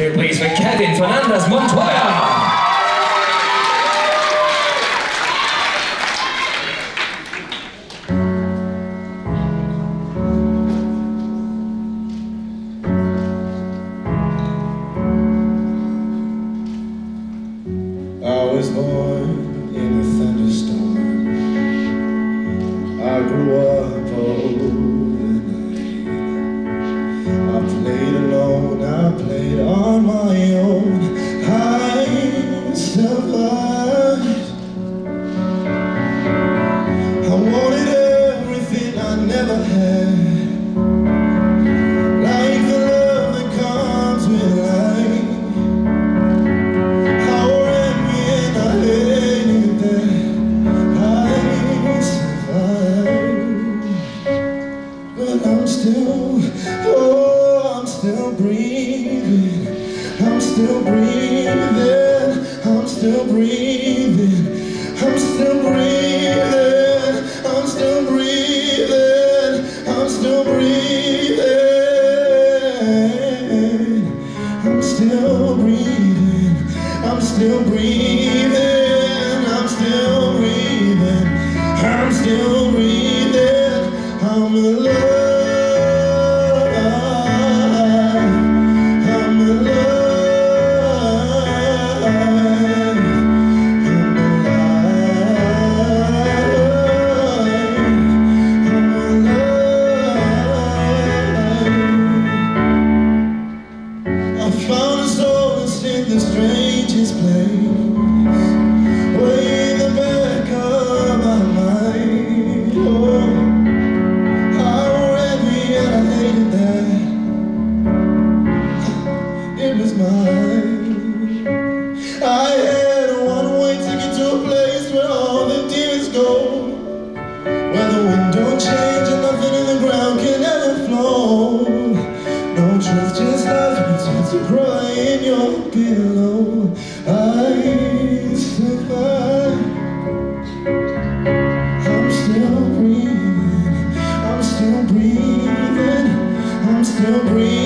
hear it please for KEVIN Fernandez Motoya. I was born in a thunderstorm. I grew up overnight. I played alone, I played on my own. I survived. I wanted everything I never had. Like the love that comes with life. I'm still breathing, I'm still breathing, I'm still breathing, I'm still breathing, I'm still breathing, I'm still breathing, I'm still breathing, I'm still breathing, I'm still breathing, I'm still breathing, I'm alive. The strangest place, way in the back of my mind. Oh, how heavy and I hated that. It was mine. I had a one-way ticket to a place where all the tears go, where the wind don't change and nothing in the ground can ever flow. No truth, just life, you chance to cry in your pillow. I survived. I'm still breathing. I'm still breathing. I'm still breathing.